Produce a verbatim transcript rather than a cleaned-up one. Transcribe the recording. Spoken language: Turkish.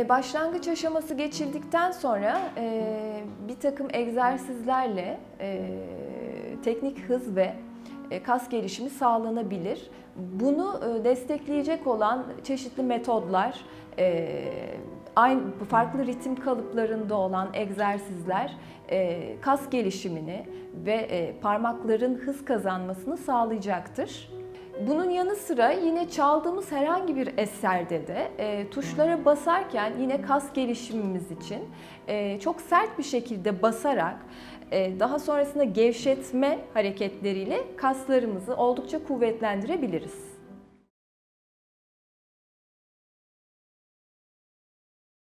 E, başlangıç aşaması geçildikten sonra e, bir takım egzersizlerle e, teknik hız ve e, kas gelişimi sağlanabilir. Bunu e, destekleyecek olan çeşitli metodlar, e, aynı farklı ritim kalıplarında olan egzersizler e, kas gelişimini ve e, parmakların hız kazanmasını sağlayacaktır. Bunun yanı sıra yine çaldığımız herhangi bir eserde de e, tuşlara basarken yine kas gelişimimiz için e, çok sert bir şekilde basarak e, daha sonrasında gevşetme hareketleriyle kaslarımızı oldukça kuvvetlendirebiliriz.